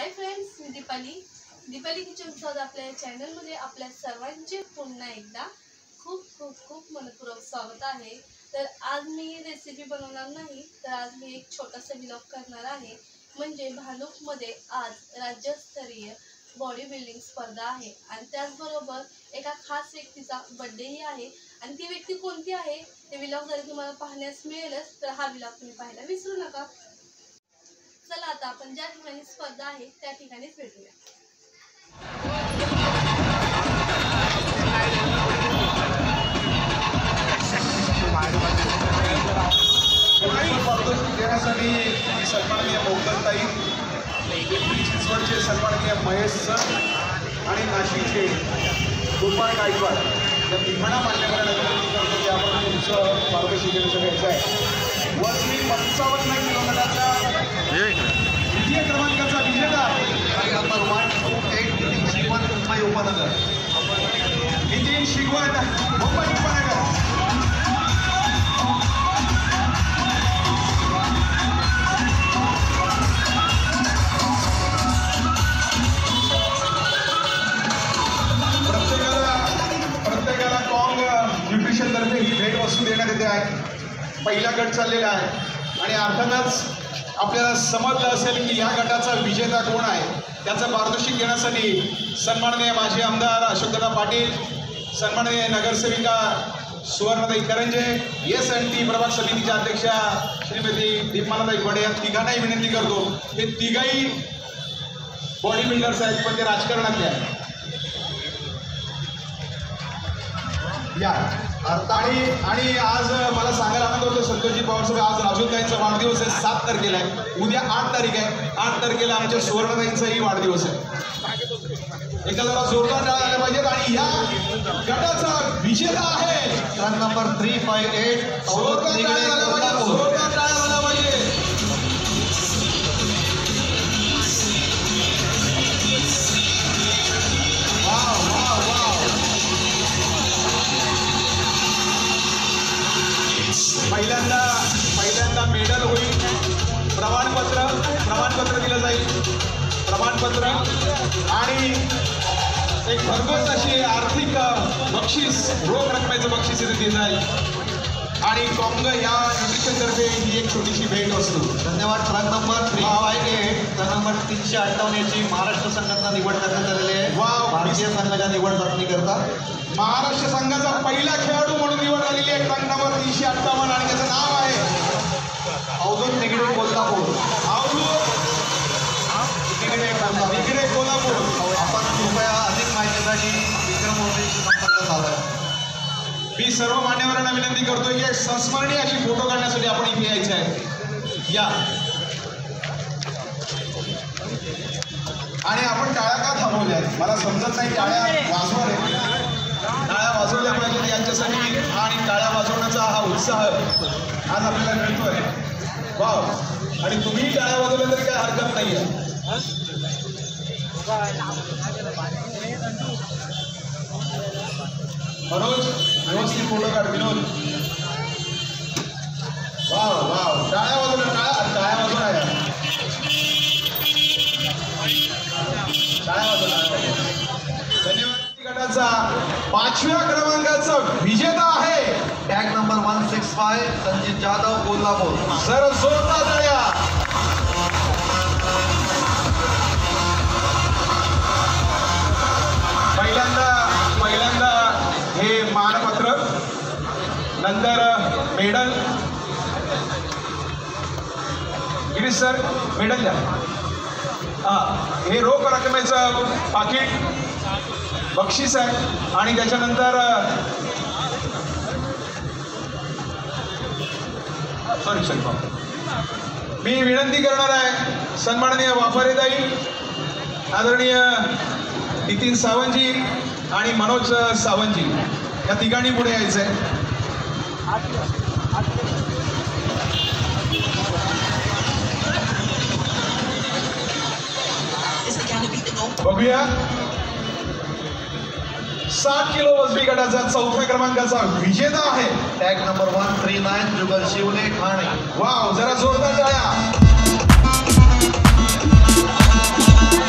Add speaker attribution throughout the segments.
Speaker 1: हाय friends, मी Deepali kitchen स्वाद आपल्या चॅनलमध्ये आपल्या सर्वांचे पुन्हा एकदा खूप खूप खूप मनपूर्वक स्वागत आहे। तर आज मी रेसिपी बनवणार नाही, तर आज मी एक छोटासा व्लॉग करणार आहे। म्हणजे भांडूपमध्ये आज राज्यस्तरीय बॉडी बिल्डिंग स्पर्धा आहे आणि त्याचबरोबर एका खास व्यक्तीचा बर्थडेही आहे। आणि ती व्यक्ती कोणती आहे ते व्लॉग जर तुम्हाला पाहण्यास मिळेलच, तर हा व्लॉग तुम्ही पाहायला विसरू नका। चला आता आपण ज्या ठिकाणी स्पर्धा आहे त्या ठिकाणीच भेटूया।
Speaker 2: देण्यासाठी सन्माननीय मोगलताई, चिंचवडचे सन्माननीय महेश सर आणि नाशिकचे गोपाळ गायकवाड या तिघांना मान्यवरांना विनंती करतो की आपण तुमचं मार्गदर्शन घ्यायचं आहे। वरती 55 किलोमीटरच्या द्वितीय क्रमांकाचा विजेता नंबर 128 नितीन शिगवण मुंबई उपनगर। नितीन शिगवण मुंबई उपनगर। प्रत्येकाला कॉंग न्यूट्रिशन तर्फे ही भेट वस्तू देण्यात येते आहे। पहिला गट चाललेला आहे आणि अर्थातच आपल्याला समजलं असेल की या गटाचा विजेता कोण आहे। त्याचं पारितोषिक घेण्यासाठी सन्माननीय माजी आमदार अशोकदादा पाटील, सन्माननीय नगरसेविका सुवर्णाताई करंजे, SNT प्रभाग समितीच्या अध्यक्षा श्रीमती दीपमालाताई वडे या तिघांनाही विनंती करतो। हे तिघाही बॉडी बिल्डर्स आहेत, पण ते राजकारणातले आहेत। या आणि आज मला सांगायला आनंद होतो संतोषजी पवार साहेब, आज राजूताईंचा वाढदिवस आहे। 7 तारखेला आहे, उद्या 8 तारीख आहे। 8 तारखेला आमच्या सुवर्णताईंचाही वाढदिवस आहे। एकदा जरा जोरदार टाळ्या झाल्या पाहिजेत। आणि या गटाचा विजेता आहे ट्रक नंबर 358। जोरदार टाळ्या झाल्या पाहिजेत, जोरदार टाळ्या झाल्या पाहिजे। पहिल्यांदा मेडल होईल, प्रमाणपत्र दिलं जाईल, प्रमाणपत्र आणि एक भरघोस अशी आर्थिक बक्षीस, रोख रकमेचं बक्षीस इथे दिलं जाईल। आणि कॉंग या न्यूट्रिशनतर्फे ही एक छोटीशी भेट असतो।
Speaker 3: धन्यवाद। ट्रक नंबर 358 ट्रक नंबर 358 याची महाराष्ट्र संघाचा निवड करण्यात आलेली आहे। भारतीय संघाच्या निवड चाचणी करता
Speaker 2: महाराष्ट्र संघाचा पहिला खेळाडू म्हणून निवड झालेली आहे ट्रक नंबर 358 आणि त्याचं नाव आहे
Speaker 3: अवधूत निगडे कोल्हापूर।
Speaker 2: निगडे कोल्हापूर।
Speaker 3: आपण कृपया अधिक माहितीसाठी विक्रम मोरेशी संपर्क साधा।
Speaker 2: मी सर्व मान्यवरांना विनंती करतोय की संस्मरणीय अशी फोटो काढण्यासाठी आपण इथे यायचे आहे। या आणि आपण टाळ्या का थांबवल्या आहेत मला समजत नाही। टाळ्या वाजवा रे, टाळ्या वाजवल्या पाहिजेत यांच्यासाठी। आणि टाळ्या वाजवण्याचा हा उत्साह आज आपल्याला मिळतोय। वाव, आणि तुम्ही टाळ्या वाजवल्या तरी काय हरकत नाही आहे। मनोज व्यवस्थित फोटो काढ। विनोद, वाव वाव, टाळ्या वाजवल्या, टाळ्या वाजवल्या, टाळ्या वाजवल्या। धन्यवाद। गटाचा 5व्या क्रमांकाचा विजेता आहे
Speaker 3: tag number 165 Sanjeet Jadhav Kolhapur.
Speaker 2: Sir जोरदार टाळ्या। पहिल्यांदा हे मानपत्र, नंतर मेडल। गिरीश सर मेडल द्या। हे रोख रकमेचं पाकिट बक्षीस आहे। आणि त्याच्यानंतर सॉरी मी विनंती करणार आहे सन्माननीय वाफारेताई, आदरणीय नितीन सावंतजी आणि मनोज सावंतजी या तिघांनी पुढे यायचं आहे। बघूया 60 किलो वजनी गटाचा 4थ्या क्रमांकाचा विजेता आहे
Speaker 3: टॅग नंबर 139 जुगल शिवले ठाणे।
Speaker 2: वाव, जरा जोरदार टाळ्या।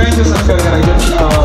Speaker 2: सन्मानाचे सत्कार करायचे